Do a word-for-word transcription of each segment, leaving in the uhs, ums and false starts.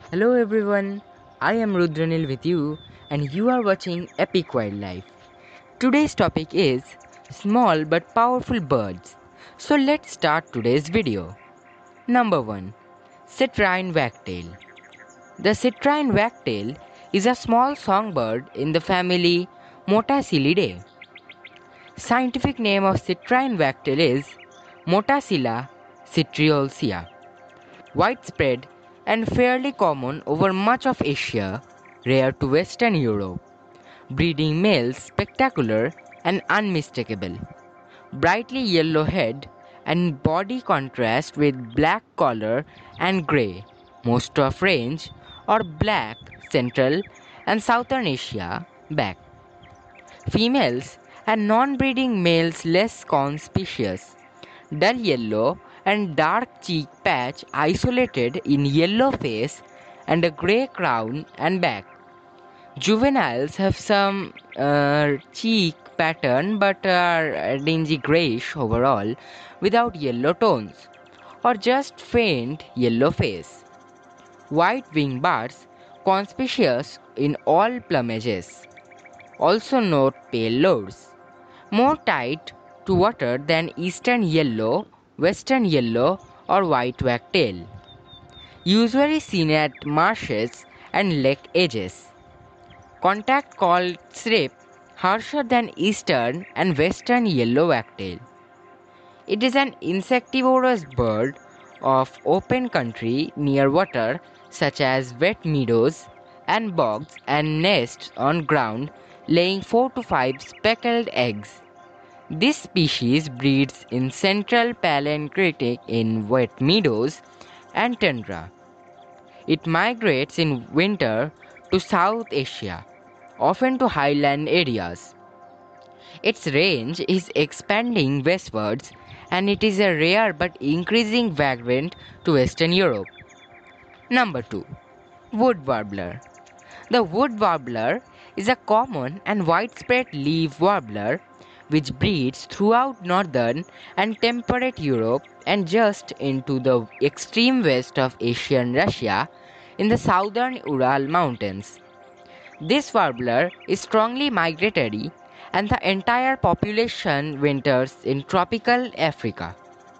Hello everyone, I am Rudranil with you and you are watching Epic Wildlife. Today's topic is small but powerful birds. So let's start today's video. Number one. Citrine Wagtail. The citrine wagtail is a small songbird in the family Motacillidae. Scientific name of citrine wagtail is Motacilla citriolsia. Widespread and fairly common over much of Asia, rare to Western Europe. Breeding males spectacular and unmistakable. Brightly yellow head and body contrast with black collar and grey, most of range, or black Central and Southern Asia back. Females and non-breeding males less conspicuous, dull yellow and dark cheek patch isolated in yellow face and a grey crown and back. Juveniles have some uh, cheek pattern but are dingy greyish overall without yellow tones or just faint yellow face. White wing bars conspicuous in all plumages. Also note pale lobes. More tight to water than eastern yellow, western yellow or white wagtail. Usually seen at marshes and lake edges. Contact called srip harsher than eastern and western yellow wagtail. It is an insectivorous bird of open country near water such as wet meadows and bogs and nests on ground laying four to five speckled eggs. This species breeds in central Palearctic in wet meadows and tundra. It migrates in winter to South Asia, often to highland areas. Its range is expanding westwards and it is a rare but increasing vagrant to Western Europe. Number two. Wood Warbler. The wood warbler is a common and widespread leaf warbler which breeds throughout northern and temperate Europe and just into the extreme west of Asian Russia in the southern Ural Mountains. This warbler is strongly migratory and the entire population winters in tropical Africa.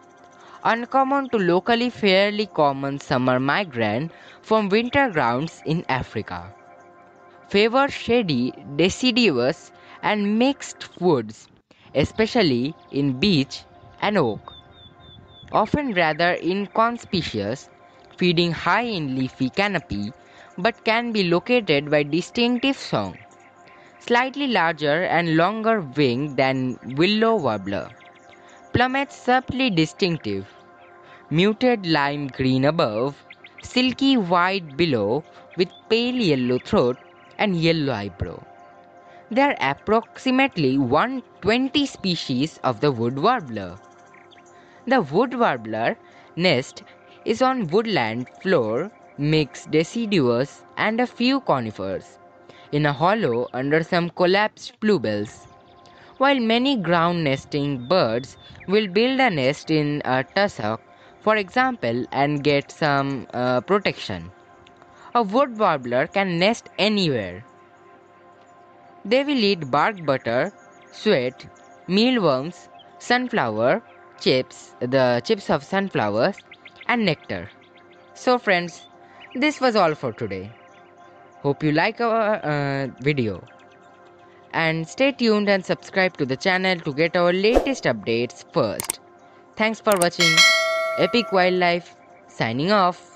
Uncommon to locally fairly common summer migrant from winter grounds in Africa. Favor shady, deciduous and mixed woods, especially in beech and oak. Often rather inconspicuous, feeding high in leafy canopy, but can be located by distinctive song. Slightly larger and longer wing than willow warbler. Plumage subtly distinctive. Muted lime green above, silky white below with pale yellow throat and yellow eyebrow. There are approximately one hundred twenty species of the wood warbler. The wood warbler nest is on woodland floor, mixed deciduous and a few conifers, in a hollow under some collapsed bluebells. While many ground nesting birds will build a nest in a tussock, for example, and get some uh, protection, a wood warbler can nest anywhere. They will eat bark butter, sweat, mealworms, sunflower chips, the chips of sunflowers, and nectar. So, friends, this was all for today. Hope you like our uh, video. And stay tuned and subscribe to the channel to get our latest updates first. Thanks for watching. Epic Wildlife signing off.